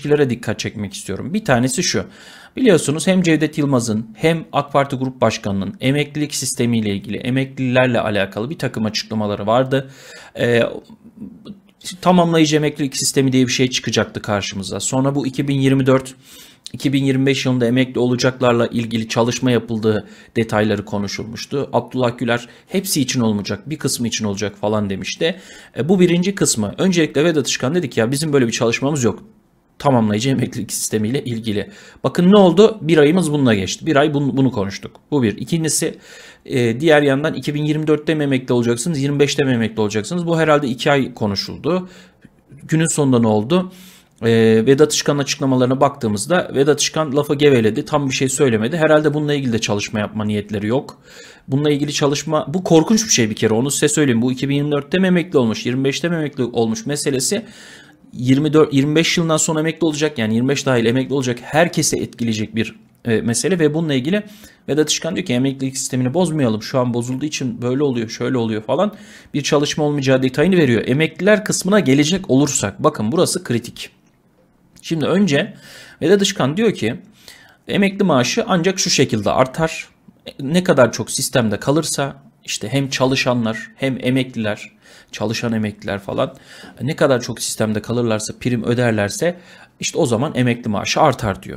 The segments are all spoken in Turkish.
çelişkilere dikkat çekmek istiyorum. Bir tanesi şu. Biliyorsunuz hem Cevdet Yılmaz'ın hem AK Parti Grup Başkanı'nın emeklilik sistemiyle ilgili, emeklilerle alakalı bir takım açıklamaları vardı. Tamamlayıcı emeklilik sistemi diye bir şey çıkacaktı karşımıza. Sonra bu 2024-2025 yılında emekli olacaklarla ilgili çalışma yapıldığı detayları konuşulmuştu. Abdullah Güler hepsi için olmayacak, bir kısmı için olacak falan demişti. Bu birinci kısmı. Öncelikle Vedat Işıkhan dedi ki ya bizim böyle bir çalışmamız yok. Tamamlayıcı emeklilik sistemiyle ilgili. Bakın ne oldu? Bir ayımız bununla geçti. Bir ay bunu konuştuk. Bu bir. İkincisi diğer yandan 2024'te mi emekli olacaksınız, 25'te mi emekli olacaksınız? Bu herhalde 2 ay konuşuldu. Günün sonunda ne oldu? Vedat Işıkhan'ın açıklamalarına baktığımızda Vedat Işıkhan lafı geveledi. Tam bir şey söylemedi. Herhalde bununla ilgili de çalışma yapma niyetleri yok. Bununla ilgili çalışma, bu korkunç bir şey bir kere. Onu size söyleyeyim. Bu 2024'te mi emekli olmuş, 25'te mi emekli olmuş meselesi 25 yılından sonra emekli olacak, yani 25 dahil emekli olacak herkese etkileyecek bir mesele ve bununla ilgili Vedat Işıkhan diyor ki emeklilik sistemini bozmayalım. Şu an bozulduğu için böyle oluyor, şöyle oluyor falan. Bir çalışma olmayacağı detayını veriyor. Emekliler kısmına gelecek olursak bakın burası kritik. Şimdi önce Vedat Işıkhan diyor ki emekli maaşı ancak şu şekilde artar. Ne kadar çok sistemde kalırsa işte hem çalışanlar hem emekliler, çalışan emekliler falan ne kadar çok sistemde kalırlarsa, prim öderlerse işte o zaman emekli maaşı artar diyor.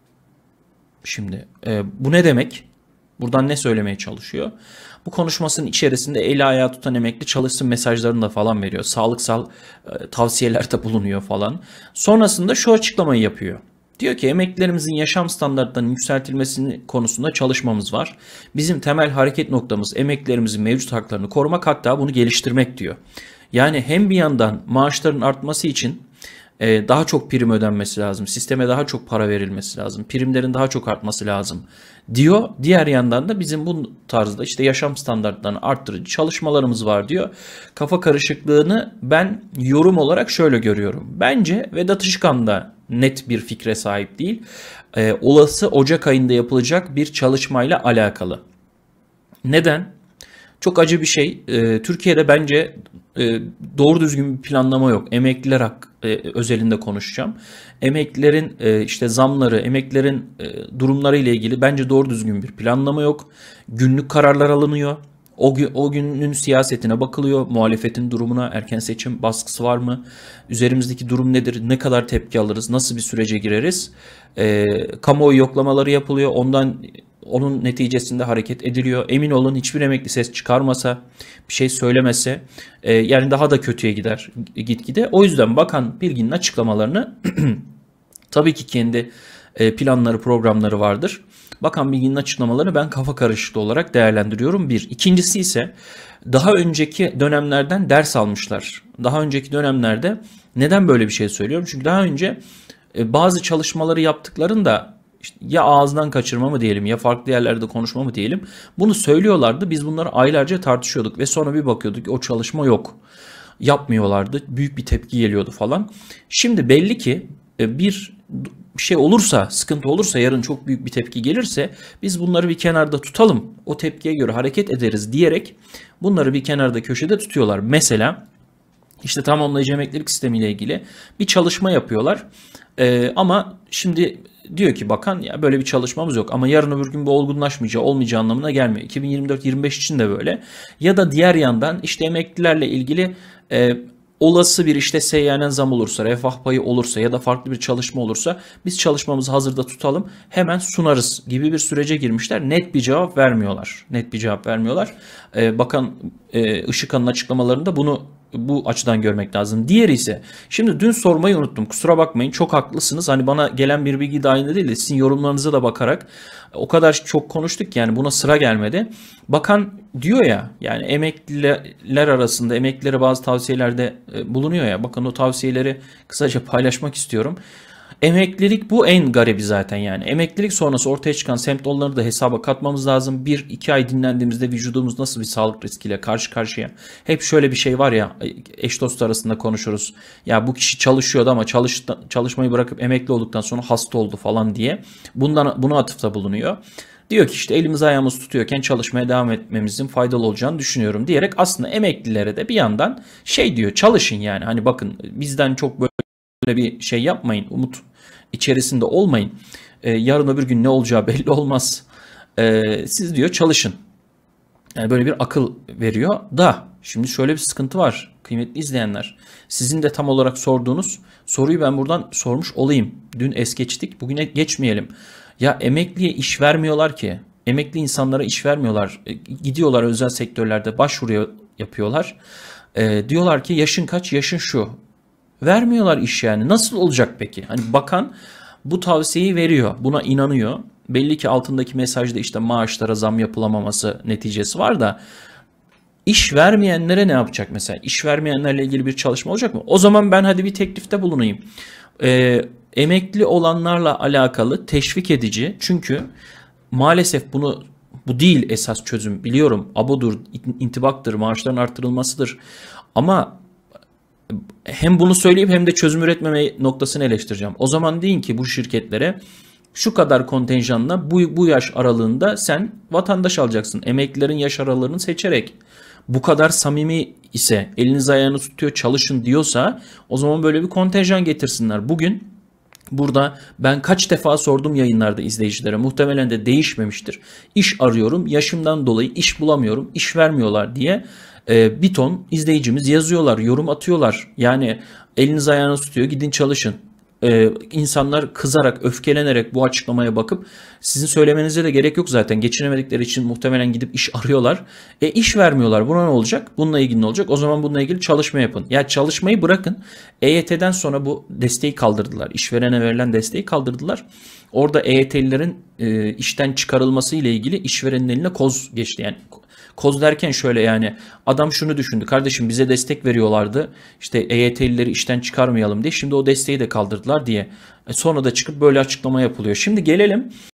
Şimdi bu ne demek? Buradan ne söylemeye çalışıyor? Bu konuşmasının içerisinde eli ayağı tutan emekli çalışsın mesajlarını da falan veriyor. Sağlıksal tavsiyelerde bulunuyor falan. Sonrasında şu açıklamayı yapıyor. Diyor ki emeklilerimizin yaşam standartlarının yükseltilmesi konusunda çalışmamız var. Bizim temel hareket noktamız emeklilerimizin mevcut haklarını korumak, hatta bunu geliştirmek diyor. Yani hem bir yandan maaşların artması için daha çok prim ödenmesi lazım. Sisteme daha çok para verilmesi lazım. Primlerin daha çok artması lazım diyor. Diğer yandan da bizim bu tarzda işte yaşam standartlarını arttırıcı çalışmalarımız var diyor. Kafa karışıklığını ben yorum olarak şöyle görüyorum. Bence Vedat Işıkhan da net bir fikre sahip değil. Olası Ocak ayında yapılacak bir çalışmayla alakalı. Neden? Çok acı bir şey. Türkiye'de bence doğru düzgün bir planlama yok. Emekliler özelinde konuşacağım. Emeklilerin işte zamları, emeklilerin durumları ile ilgili bence doğru düzgün bir planlama yok. Günlük kararlar alınıyor. O günün siyasetine bakılıyor. Muhalefetin durumuna, erken seçim baskısı var mı? Üzerimizdeki durum nedir? Ne kadar tepki alırız? Nasıl bir sürece gireriz? Kamuoyu yoklamaları yapılıyor. Onun neticesinde hareket ediliyor. Emin olun hiçbir emekli ses çıkarmasa, bir şey söylemese yani daha da kötüye gider gitgide. O yüzden Bakan Bilgin'in açıklamalarını tabii ki kendi planları, programları vardır. Bakan Bilgin'in açıklamalarını ben kafa karışıklığı olarak değerlendiriyorum. Bir. İkincisi ise daha önceki dönemlerden ders almışlar. Daha önceki dönemlerde neden böyle bir şey söylüyorum? Çünkü daha önce bazı çalışmaları yaptıklarında İşte ya ağızdan kaçırma mı diyelim ya farklı yerlerde konuşma mı diyelim. Bunu söylüyorlardı. Biz bunları aylarca tartışıyorduk ve sonra bir bakıyorduk ki o çalışma yok. Yapmıyorlardı. Büyük bir tepki geliyordu falan. Şimdi belli ki bir şey olursa, sıkıntı olursa, yarın çok büyük bir tepki gelirse biz bunları bir kenarda tutalım. O tepkiye göre hareket ederiz diyerek bunları bir kenarda köşede tutuyorlar. Mesela işte tamamlayıcı emeklilik sistemiyle ilgili bir çalışma yapıyorlar. Ama şimdi diyor ki bakan ya böyle bir çalışmamız yok, ama yarın öbür gün bu olmayacağı anlamına gelmiyor. 2024-25 için de böyle. Ya da diğer yandan işte emeklilerle ilgili olası bir işte seyyanen zam olursa, refah payı olursa ya da farklı bir çalışma olursa biz çalışmamızı hazırda tutalım, hemen sunarız gibi bir sürece girmişler. Net bir cevap vermiyorlar. Net bir cevap vermiyorlar. Bakan Işıkhan'ın açıklamalarında bu açıdan görmek lazım. Diğeri ise şimdi dün sormayı unuttum. Kusura bakmayın, çok haklısınız. Hani bana gelen bir bilgi dahilinde değil de sizin yorumlarınıza da bakarak o kadar çok konuştuk ki yani buna sıra gelmedi. Bakan diyor ya, yani emekliler arasında emeklilere bazı tavsiyelerde bulunuyor ya. Bakın o tavsiyeleri kısaca paylaşmak istiyorum. Emeklilik bu en garibi zaten yani. Emeklilik sonrası ortaya çıkan semptomları da hesaba katmamız lazım. 1-2 ay dinlendiğimizde vücudumuz nasıl bir sağlık riskiyle karşı karşıya. Hep şöyle bir şey var ya, eş dost arasında konuşuruz. Ya bu kişi çalışıyordu ama çalışmayı bırakıp emekli olduktan sonra hasta oldu falan diye. Buna atıfta bulunuyor. Diyor ki işte elimiz ayağımız tutuyorken çalışmaya devam etmemizin faydalı olacağını düşünüyorum diyerek aslında emeklilere de bir yandan şey diyor, çalışın yani. Hani bakın bizden çok böyle böyle bir şey yapmayın. Umut içerisinde olmayın. Yarın öbür gün ne olacağı belli olmaz. Siz diyor çalışın. Yani böyle bir akıl veriyor da şimdi şöyle bir sıkıntı var kıymetli izleyenler. Sizin de tam olarak sorduğunuz soruyu ben buradan sormuş olayım. Dün es geçtik, bugüne geçmeyelim. Ya emekliye iş vermiyorlar ki. Emekli insanlara iş vermiyorlar. Gidiyorlar özel sektörlerde başvuru yapıyorlar. Diyorlar ki yaşın kaç? Yaşın şu. Vermiyorlar iş yani. Nasıl olacak peki? Hani bakan bu tavsiyeyi veriyor. Buna inanıyor. Belli ki altındaki mesajda işte maaşlara zam yapılamaması neticesi var da iş vermeyenlere ne yapacak mesela? İş vermeyenlerle ilgili bir çalışma olacak mı? O zaman ben hadi bir teklifte bulunayım. Emekli olanlarla alakalı teşvik edici, çünkü maalesef bu değil esas çözüm, biliyorum. Abodur, intibaktır, maaşların artırılmasıdır. Ama hem bunu söyleyip hem de çözüm üretmeme noktasını eleştireceğim. O zaman deyin ki bu şirketlere şu kadar kontenjanla bu yaş aralığında sen vatandaş alacaksın. Emeklilerin yaş aralığını seçerek. Bu kadar samimi ise, eliniz ayağınız tutuyor çalışın diyorsa o zaman böyle bir kontenjan getirsinler. Bugün burada ben kaç defa sordum yayınlarda izleyicilere, muhtemelen de değişmemiştir. İş arıyorum, yaşımdan dolayı iş bulamıyorum, iş vermiyorlar diye bir ton izleyicimiz yazıyorlar, yorum atıyorlar. Yani eliniz ayağınız tutuyor, gidin çalışın. İnsanlar kızarak, öfkelenerek bu açıklamaya bakıp sizin söylemenize de gerek yok zaten. Geçinemedikleri için muhtemelen gidip iş arıyorlar. İş vermiyorlar. Buna ne olacak? Bununla ilgili ne olacak? O zaman bununla ilgili çalışma yapın. Ya çalışmayı bırakın. EYT'den sonra bu desteği kaldırdılar. İşverene verilen desteği kaldırdılar. Orada EYT'lilerin işten çıkarılması ile ilgili işverenin eline koz geçti. Yani koz derken şöyle, yani adam şunu düşündü. Kardeşim bize destek veriyorlardı. İşte EYT'lileri işten çıkarmayalım diye. Şimdi o desteği de kaldırdılar diye. Sonra da çıkıp böyle açıklama yapılıyor. Şimdi gelelim